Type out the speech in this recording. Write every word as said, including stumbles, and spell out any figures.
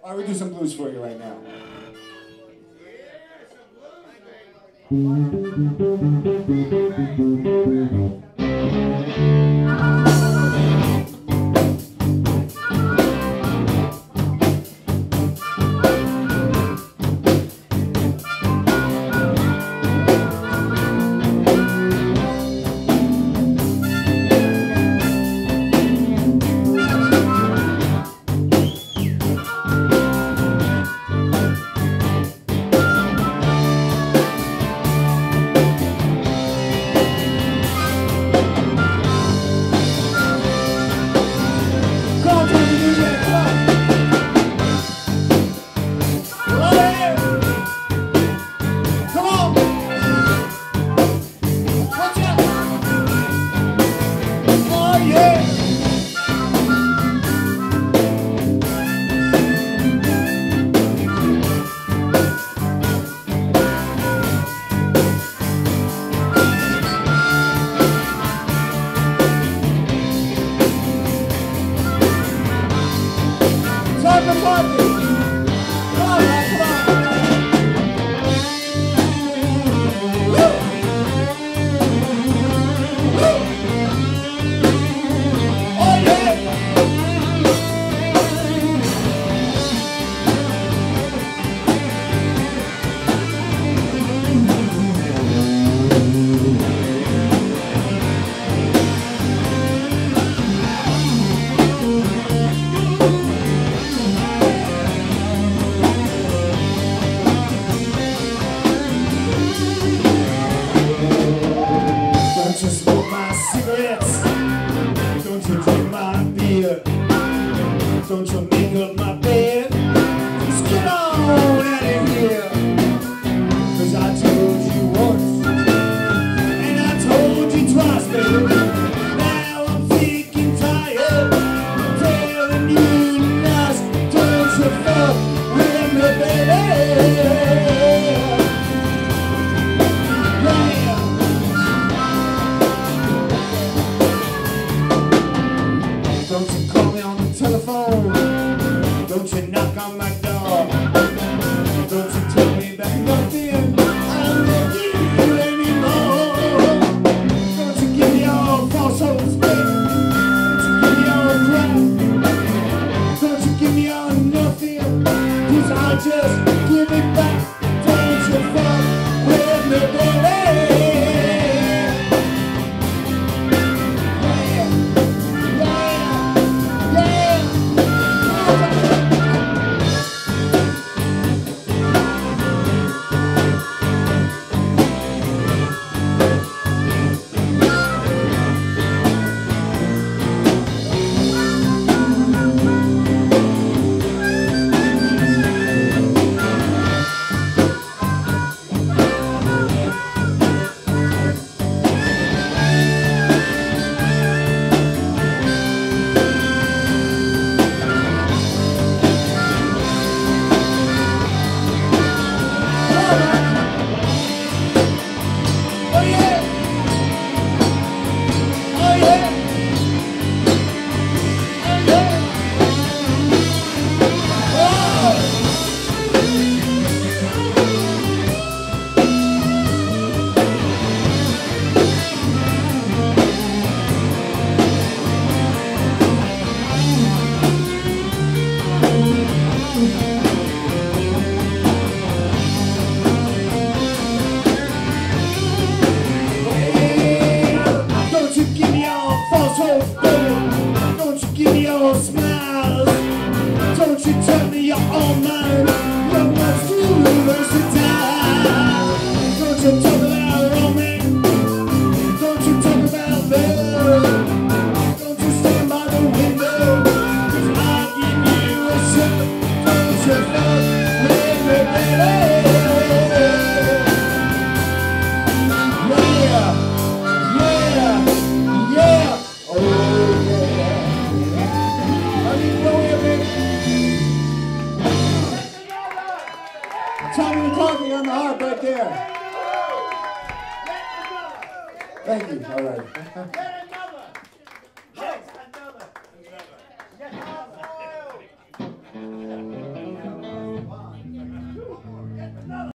All right, we'll do some blues for you right now. Don't you make up my bed? Just get on out of here. Cause I told you once, and I told you twice, baby. Now I'm thinking tired, telling you nice. Don't you fuck with me, baby. Yeah. Don't you call me on the telephone? Don't you knock on my door? Don't you tell me that nothing I'll love you anymore? Don't you give me your false hopes, baby? Don't you give me your crap? Don't you give me your nothing? Cause I'll just give it back. Don't you fuck with me, baby? Don't you give me your smiles. Don't you tell me you're all mine. You're much too versatile. Don't you talk about romance. Don't you talk about love. Don't you stand by the window. Cause I'll give you a shot. Don't you fuck with me, baby. Tommy McCarthy on the harp right there. Thank you. All right.